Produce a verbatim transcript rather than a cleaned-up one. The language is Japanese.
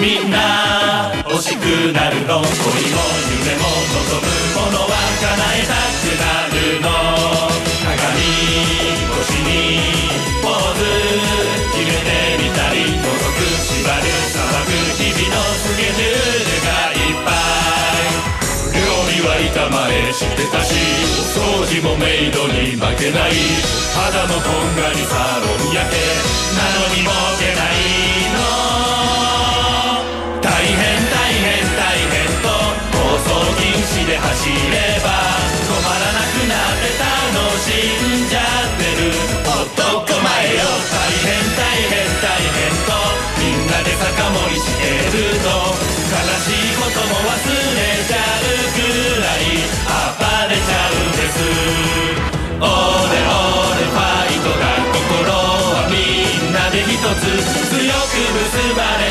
みんな欲しくなるの。恋も夢も望むものは叶えたくなるの。鏡越しにポーズ決めてみたり、孤独縛る騒ぐ日々のスケジュールがいっぱい。料理は板前してたし、お掃除もメイドに負けない。肌もこんがりサロン焼けなのに儲けないの。大変大変大変と放送禁止で走れば困らなくなって楽しんじゃってる男前よ。大変大変大変とみんなで酒盛りしてると悲しいことも忘れちゃうくらい暴れちゃうんです。オレオレファイトが心はみんなで一つ強く結ばれ